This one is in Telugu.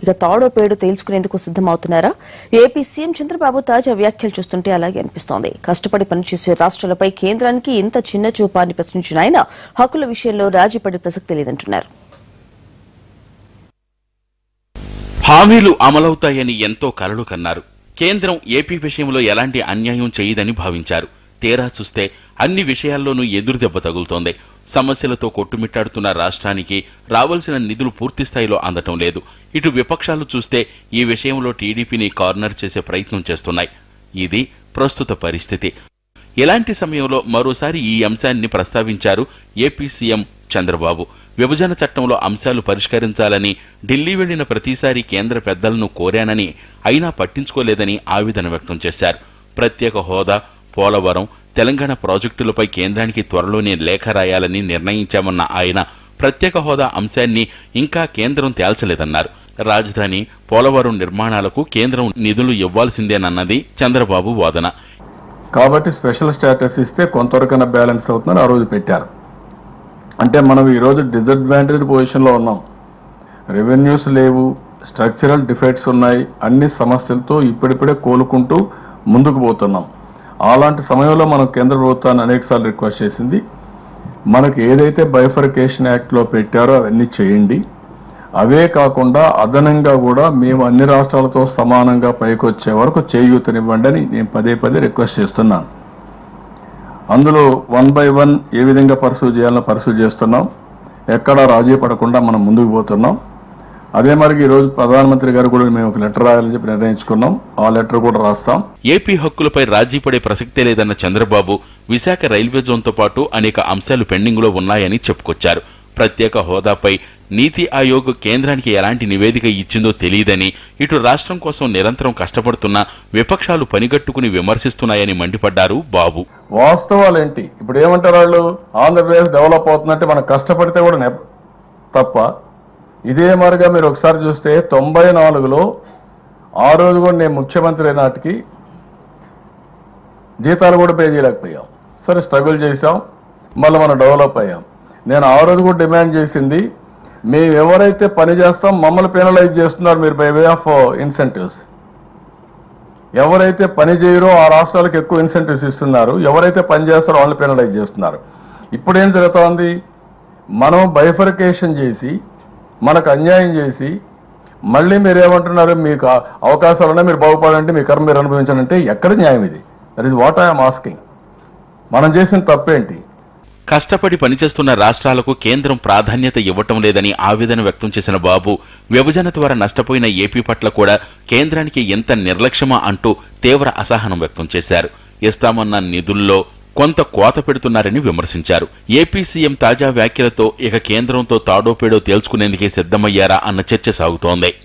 ఇక తాడో పేడో తేల్చుకునేందుకు సిద్దమవుతున్నారా? ఏపీ సీఎం చంద్రబాబు తాజా వ్యాఖ్యలు చూస్తుంటే అలాగే అనిపిస్తోంది. కష్టపడి పనిచేసే రాష్ట్రాలపై కేంద్రానికి ఇంత చిన్న చూపాన్ని ప్రశ్నించిన ఆయన హక్కుల విషయంలో రాజీపడే ప్రసక్తి లేదంటున్నారు. హామీలు అమలవుతాయని ఎంతో కలలు కన్నారు. కేంద్రం ఏపీ విషయంలో ఎలాంటి అన్యాయం చేయదని భావించారు. తీరా చూస్తే అన్ని విషయాల్లోనూ ఎదురుదెబ్బ తగులుతోంది. సమస్యలతో కొట్టుమిట్టాడుతున్న రాష్ట్రానికి రావాల్సిన నిధులు పూర్తిస్థాయిలో అందటం లేదు. ఇటు విపక్షాలు చూస్తే ఈ విషయంలో టీడీపీని కార్నర్ చేసే ప్రయత్నం చేస్తున్నాయి. ఇది ప్రస్తుత పరిస్థితి. ఇలాంటి సమయంలో మరోసారి ఈ అంశాన్ని ప్రస్తావించారు ఏపీ సీఎం చంద్రబాబు. విభజన చట్టంలో అంశాలు పరిష్కరించాలని ఢిల్లీ వెళ్లిన ప్రతిసారి కేంద్ర పెద్దలను కోరానని, అయినా పట్టించుకోలేదని ఆవేదన వ్యక్తం చేశారు. ప్రత్యేక హోదా, పోలవరం, తెలంగాణ ప్రాజెక్టులపై కేంద్రానికి త్వరలోనే లేఖ రాయాలని నిర్ణయించామన్న ఆయన ప్రత్యేక హోదా అంశాన్ని ఇంకా కేంద్రం తేల్చలేదన్నారు. రాజధాని, పోలవరం నిర్మాణాలకు కేంద్రం నిధులు ఇవ్వాల్సిందేనన్నది చంద్రబాబు వాదన. కాబట్టి స్పెషల్ స్టేటస్ ఇస్తే కొంతవరకైనా బ్యాలెన్స్ అవుతుందని ఆ రోజు పెట్టారు. అంటే మనం ఈరోజు డిసడ్వాంటేజ్ పొజిషన్లో ఉన్నాం. రెవెన్యూస్ లేవు, స్ట్రక్చరల్ డిఫెక్ట్స్ ఉన్నాయి, అన్ని సమస్యలతో ఇప్పుడిప్పుడే కోలుకుంటూ ముందుకు పోతున్నాం. అలాంటి సమయంలో మనం కేంద్ర ప్రభుత్వాన్ని అనేకసార్లు రిక్వెస్ట్ చేసింది, మనకు ఏదైతే బైఫర్కేషన్ యాక్ట్లో పెట్టారో అవన్నీ చేయండి. అవే కాకుండా అదనంగా కూడా మేము అన్ని రాష్ట్రాలతో సమానంగా పైకి వచ్చే వరకు చేయూతనివ్వండి అని నేను పదే పదే రిక్వెస్ట్ చేస్తున్నాను. అందులో 1 by 1 ఏ విధంగా పర్సూ చేయాలో పర్సూ చేస్తున్నాం. ఎక్కడా రాజీ పడకుండా మనం ముందుకు పోతున్నాం. అదే మరి ఈ రోజు ప్రధానమంత్రి గారు కూడా మేము ఒక లెటర్ రాయాలని చెప్పి నిర్ణయించుకున్నాం. ఆ లెటర్ కూడా రాస్తాం. ఏపీ హక్కులపై రాజీ పడే ప్రసక్తే లేదన్న చంద్రబాబు విశాఖ రైల్వే జోన్తో పాటు అనేక అంశాలు పెండింగ్ లో ఉన్నాయని చెప్పుకొచ్చారు. ప్రత్యేక హోదాపై నీతి ఆయోగ్ కేంద్రానికి ఎలాంటి నివేదిక ఇచ్చిందో తెలియదని, ఇటు రాష్ట్రం కోసం నిరంతరం కష్టపడుతున్న విపక్షాలు పనిగట్టుకుని విమర్శిస్తున్నాయని మండిపడ్డారు బాబు. వాస్తవాలేంటి? ఇప్పుడు ఏమంటారు వాళ్ళు, ఆంధ్రప్రదేశ్ డెవలప్ అవుతుందంటే మనం కష్టపడితే కూడా తప్ప. ఇదే మరిగా మీరు ఒకసారి చూస్తే 94లో ఆ రోజు కూడా నేను ముఖ్యమంత్రి అయినాటికి జీతాలు కూడా పే చేయలేకపోయాం. సరే స్ట్రగుల్ చేశాం, మళ్ళీ మనం డెవలప్ అయ్యాం. నేను ఆ రోజు కూడా డిమాండ్ చేసింది, మేము ఎవరైతే పని చేస్తాం మమ్మల్ని పెనలైజ్ చేస్తున్నారు మీరు బై వే ఆఫ్ ఇన్సెంటివ్స్. ఎవరైతే పని చేయరో ఆ రాష్ట్రాలకు ఎక్కువ ఇన్సెంటివ్స్ ఇస్తున్నారు, ఎవరైతే పని చేస్తారో వాళ్ళని పెనలైజ్ చేస్తున్నారు. ఇప్పుడేం జరుగుతోంది, మనం బైఫర్కేషన్ చేసి మనకు అన్యాయం చేసి మళ్ళీ మీరేమంటున్నారు, మీకు అవకాశాలున్నా మీరు బాగుపడంటే మీ కర్మ మీరు అనుభవించాలంటే ఎక్కడ న్యాయం ఇది? That is what I'm asking. మనం చేసిన తప్పేంటి? కష్టపడి పనిచేస్తున్న రాష్ట్రాలకు కేంద్రం ప్రాధాన్యత ఇవ్వటం లేదని ఆవేదన వ్యక్తం చేసిన బాబు, విభజన ద్వారా నష్టపోయిన ఏపీ పట్ల కూడా కేంద్రానికి ఎంత నిర్లక్ష్యమా అంటూ తీవ్ర అసహనం వ్యక్తం చేశారు. ఇస్తామన్న నిధుల్లో కొంత కోత పెడుతున్నారని విమర్శించారు. ఏపీ సీఎం తాజా వ్యాఖ్యలతో ఇక కేంద్రంతో తాడోపేడో తేల్చుకునేందుకే సిద్దమయ్యారా అన్న చర్చ సాగుతోంది.